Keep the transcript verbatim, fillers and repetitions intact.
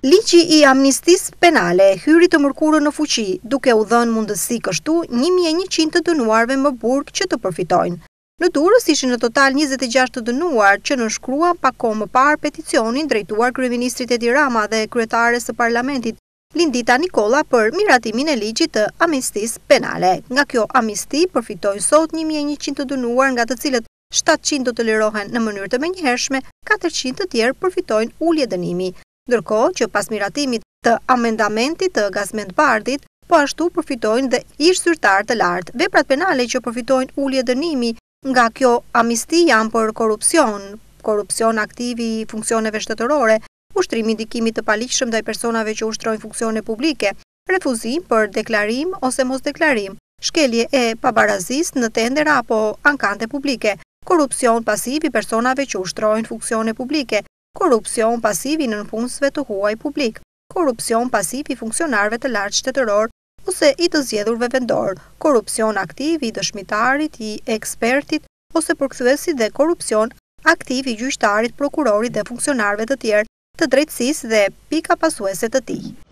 Ligji i amnistisë penale hyri të mërkurën në fuqi, duke u dhënë mundësi kështu një mijë e njëqind të dënuarve më burg që të përfitojnë. Në Durrës ishin në total njëzet e gjashtë të dënuar që nënshkruan pak kohë më parë peticionin drejtuar kryeministrit Edi Rama dhe kryetares së Parlamentit Lindita Nikolla për miratimin e ligjit të amnistisë penale. Nga kjo amnisti përfitojnë sot një mijë e njëqind të dënuar, nga të cilët shtatëqind do të lirohen në mënyrë të menjëhershme, katërqind të tjerë përfitojnë ulje dënimi. Ndërkohë që pas miratimit të amendamentit të Gazmend Bardit, po ashtu përfitojnë dhe ish zyrtar të lartë. Veprat penale që përfitojnë ulje dënimi nga kjo amnisti janë për korrupsion, korrupsion aktiv i funksioneve shtetërore, ushtrim i ndikimit të paligjshëm ndaj personave që ushtrojnë funksione publike, refuzim për deklarim ose mosdeklarim, shkelje e pabarazisë në tendera apo ankante publike, korrupsion pasiv i personave që ushtrojnë funksione publike, korrupsion pasiv i nënpunësve të huaj publik, korrupsion pasiv i funksionarëve të lartë shtetëror ose i të zgjedhurve vendor, korrupsion aktiv i dëshmitarit, i ekspertit ose përkthyesit dhe korrupsion aktiv i gjyqtarit, prokurorit dhe funksionarëve të tjerë të drejtësisë dhe pika pasuese të tij.